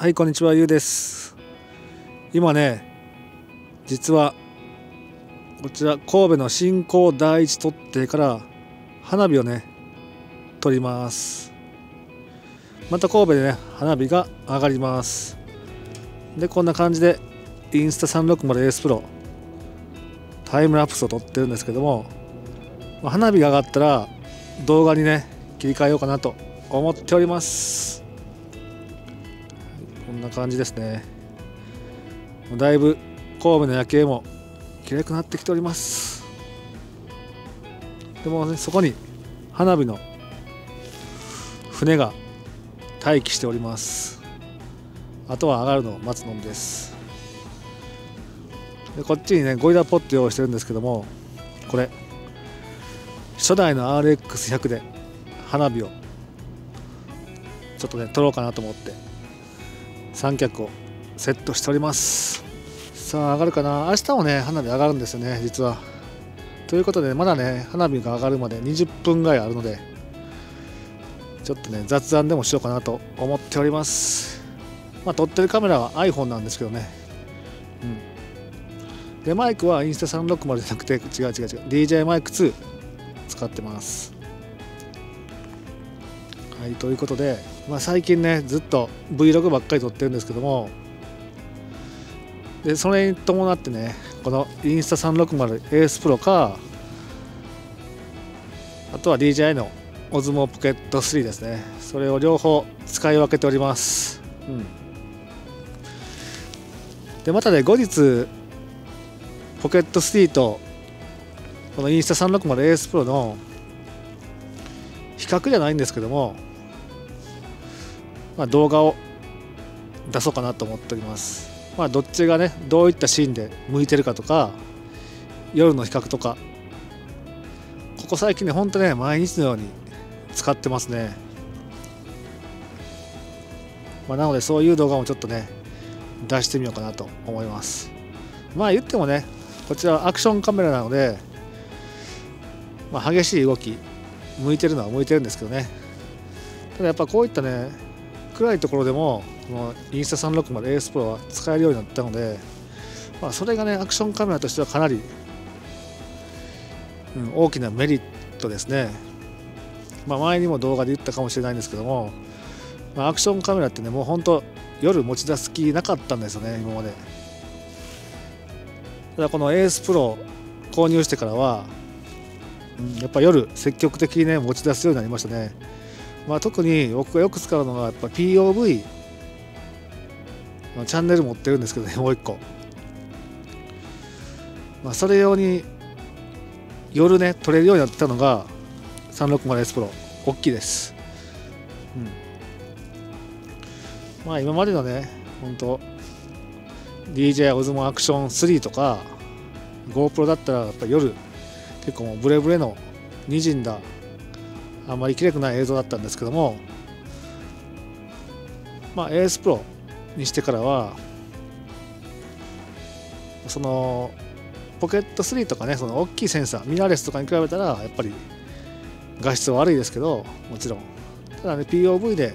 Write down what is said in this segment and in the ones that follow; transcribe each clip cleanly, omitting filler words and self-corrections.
はい、こんにちは、ゆうです。今ね、実はこちら神戸の新港第一取っ手から花火をね撮ります。また神戸でね花火が上がります。でこんな感じでインスタ360エースプロタイムラプスを撮ってるんですけども、花火が上がったら動画にね切り替えようかなと思っております。こんな感じですね。だいぶ神戸の夜景も綺麗くなってきております。でもね、そこに花火の船が待機しております。あとは上がるのを待つのみです。でこっちにねゴリラポット用意してるんですけども、これ初代の RX100 で花火をちょっとね撮ろうかなと思って三脚をセットしております。さあ上がるかな。明日もね花火上がるんですよね実は。ということでまだね花火が上がるまで20分ぐらいあるので、ちょっとね雑談でもしようかなと思っております。撮ってるカメラは iPhone なんですけどね。でマイクはインスタ360じゃなくて違う DJI マイク2使ってます。はい、ということで、最近ねずっと Vlog ばっかり撮ってるんですけども、でそれに伴ってねこのインスタ360エースプロか、あとは DJI の Osmo Pocket 3ですね、それを両方使い分けております。でまたね後日ポケット3とこのインスタ360エースプロの比較じゃないんですけども、動画を出そうかなと思っております。どっちがねどういったシーンで向いてるかとか、夜の比較とか、ここ最近ねほんとね毎日のように使ってますね。なのでそういう動画もちょっとね出してみようかなと思います。言ってもねこちらはアクションカメラなので、激しい動き向いてるのは向いてるんですけどね。ただやっぱこういったね暗いところでもこのインスタ360エースプロは使えるようになったので、それがねアクションカメラとしてはかなり、大きなメリットですね。前にも動画で言ったかもしれないんですけども、アクションカメラってねもうほんと夜持ち出す気なかったんですよね今まで。ただこのエースプロを購入してからは、やっぱ夜積極的にね持ち出すようになりましたね。特に僕がよく使うのがやっぱ POV のチャンネル持ってるんですけどね、もう一個。それ用に夜ね撮れるようになったのが 360S プロ大きいです。今までのね本当 DJI Osmo Action 3とか GoPro だったらやっぱ夜結構もうブレブレの滲んだあんまり綺麗くない映像だったんですけども、エースプロにしてからはそのポケット3とかねその大きいセンサーミラーレスとかに比べたらやっぱり画質は悪いですけど、もちろんただね POV で、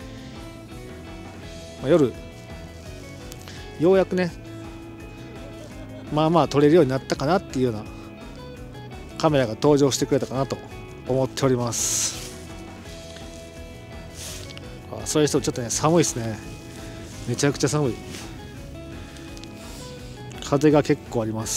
夜ようやくね撮れるようになったかなっていうようなカメラが登場してくれたかなと思っております。それにしてもちょっとね寒いですね。めちゃくちゃ寒い。風が結構あります。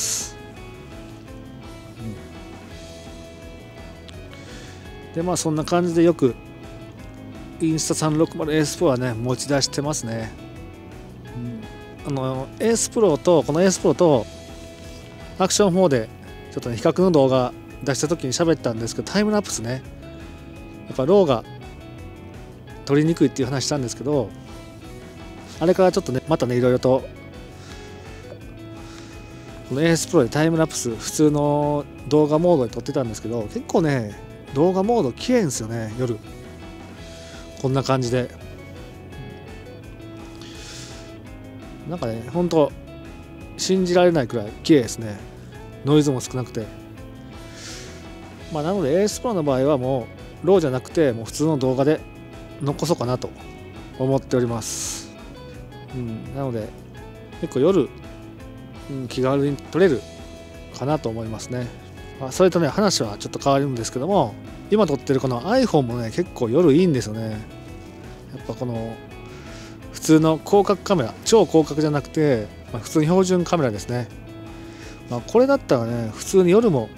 でそんな感じでよくインスタ360エースプロはね持ち出してますね。エースプロとこのエースプロとアクション4でちょっとね比較の動画出した時に喋ったんですけど、タイムラプスねやっぱローが撮りにくいっていう話したんですけど、あれからちょっとねまたねいろいろとこのエースプロでタイムラプス普通の動画モードで撮ってたんですけど、結構ね動画モード綺麗んですよね夜こんな感じで。なんかねほんと信じられないくらい綺麗ですね。ノイズも少なくて。なのでエースプロの場合はもうローじゃなくてもう普通の動画で残そうかなと思っております。 なので結構夜、気軽に撮れるかなと思いますね。それとね、話はちょっと変わるんですけども、今撮ってるこの iPhone もね結構夜いいんですよね。やっぱこの普通の広角カメラ、超広角じゃなくて、普通に標準カメラですね。これだったらね普通に夜も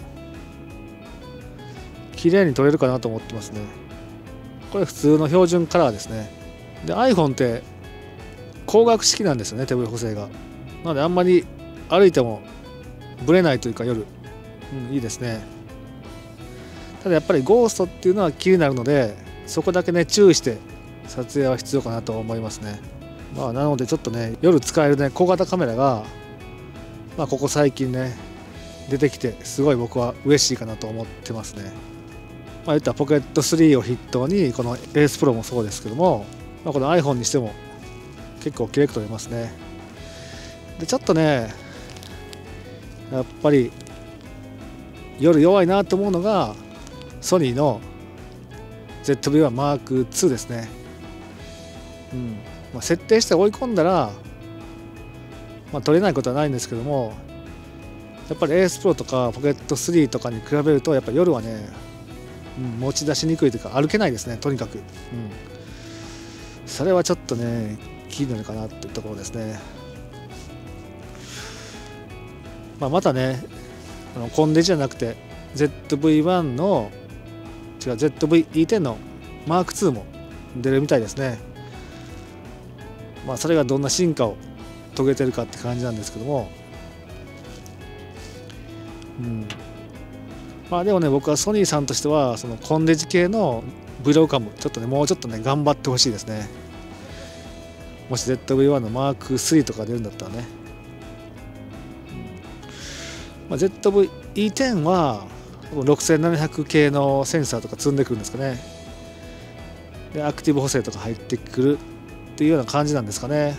綺麗に撮れるかなと思ってますね。これ普通の標準カラーですね。で iPhone って光学式なんですよね、手ブレ補正が。なのであんまり歩いてもブレないというか夜、いいですね。ただやっぱりゴーストっていうのは気になるので、そこだけね注意して撮影は必要かなと思いますね。なのでちょっとね夜使えるね小型カメラが、ここ最近ね出てきてすごい僕は嬉しいかなと思ってますね。言ったらポケット3を筆頭にこの Ace Pro もそうですけども、この iPhone にしても結構綺麗く撮れますね。でちょっとねやっぱり夜弱いなと思うのがソニーの ZV-1M2 ですね。設定して追い込んだら、撮れないことはないんですけども、やっぱり Ace Pro とかポケット3とかに比べるとやっぱ夜はね、持ち出しにくいというか歩けないですね、とにかく。それはちょっとね気になるかなっていうところですね。またねコンデジじゃなくて ZV-1 のZV-E10 の M2 も出るみたいですね。それがどんな進化を遂げてるかって感じなんですけども、でもね僕はソニーさんとしてはそのコンデジ系の Vlog カムちょっとねもうちょっとね頑張ってほしいですね。もし ZV-1 の M3 とか出るんだったらね、ZV-E10 は6700系のセンサーとか積んでくるんですかね。でアクティブ補正とか入ってくるっていうような感じなんですかね。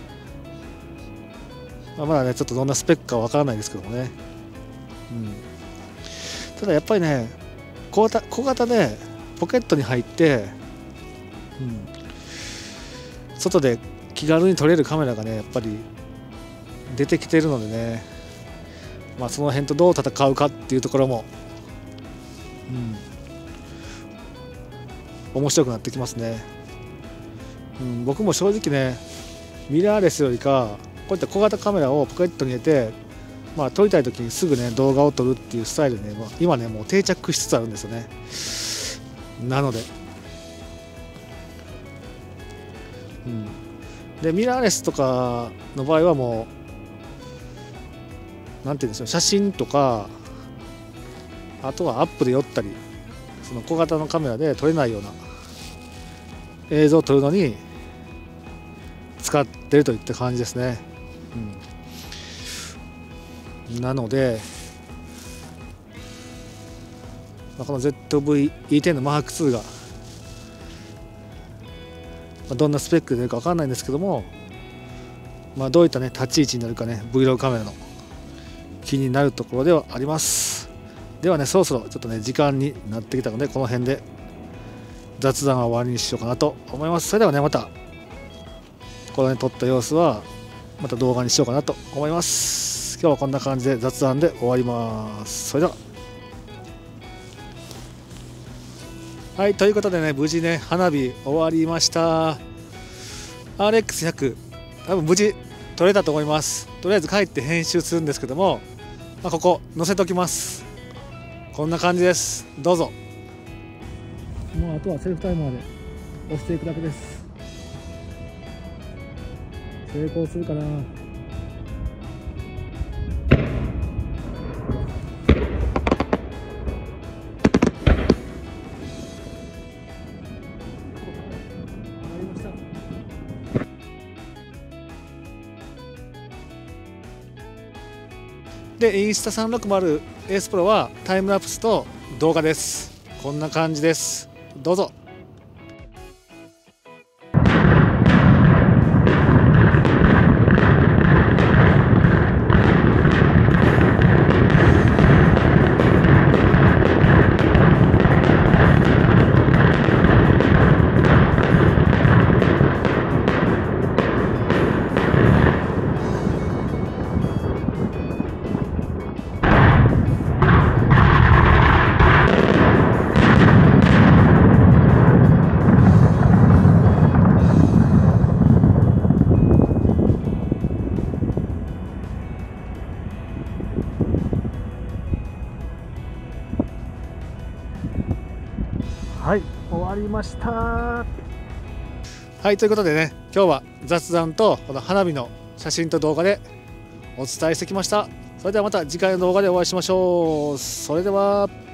まだねちょっとどんなスペックかわからないですけどもね。ただやっぱりね小型でポケットに入って、外で気軽に撮れるカメラがねやっぱり出てきてるのでね、その辺とどう戦うかっていうところも、面白くなってきますね。僕も正直ねミラーレスよりかこういった小型カメラをポケットに入れて、撮りたい時にすぐね動画を撮るっていうスタイルでね、今ねもう定着しつつあるんですよね。なので、でミラーレスとかの場合はもうなんて言うんでしょう、写真とかあとはアップで寄ったり、その小型のカメラで撮れないような映像を撮るのに使ってるといった感じですね。なので、この ZV-E10 の M2 が、どんなスペックで出るか分かんないんですけども、どういったね立ち位置になるかね Vlog カメラの気になるところではあります。ではねそろそろちょっとね時間になってきたのでこの辺で雑談は終わりにしようかなと思います。それではねまたこのね撮った様子はまた動画にしようかなと思います。今日はこんな感じで雑談で終わります。それでははい、ということでね無事ね花火終わりました。 RX100 多分無事撮れたと思います。とりあえず帰って編集するんですけども、ここ載せときます。こんな感じです。どうぞ。もうあとはセルフタイマーで押していくだけです。成功するかな。でインスタ360 Ace Pro はタイムラプスと動画です。こんな感じです。どうぞ。 はい、終わりました。はい、ということでね、今日は雑談とこの花火の写真と動画でお伝えしてきました。それではまた次回の動画でお会いしましょう。それでは。